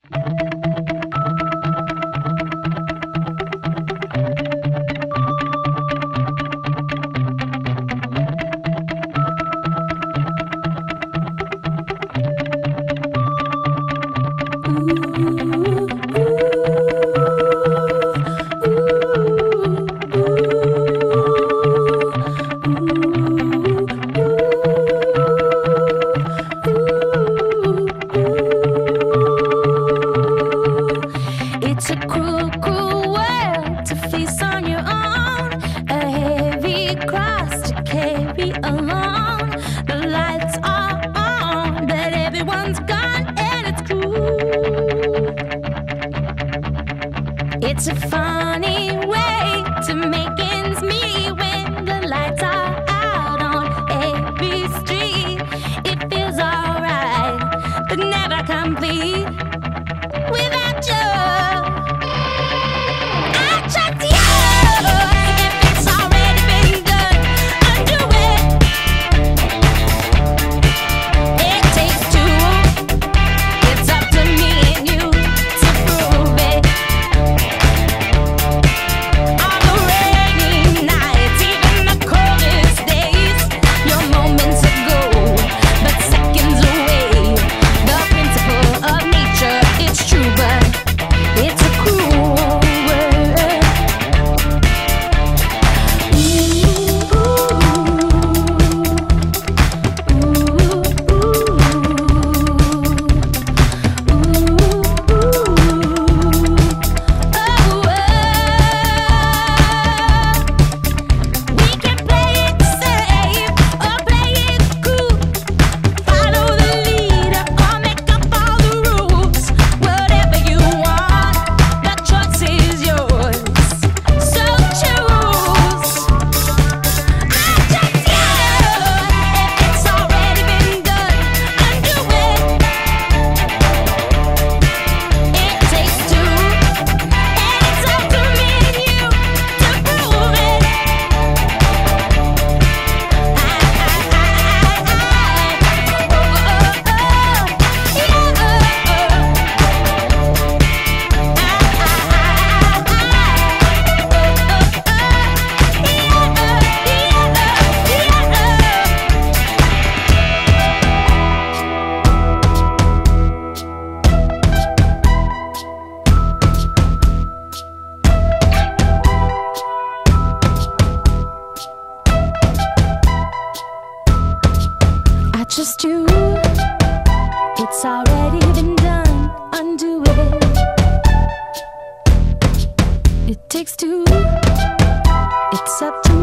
It's a cruel, cruel world to face on your own, a heavy cross to carry along. The lights are on, but everyone's gone, and it's cruel. It's a funny way to make ends meet when the lights are out on every street. It feels alright, but never complete without you. Just you, it's already been done, undo it. It takes two, it's up to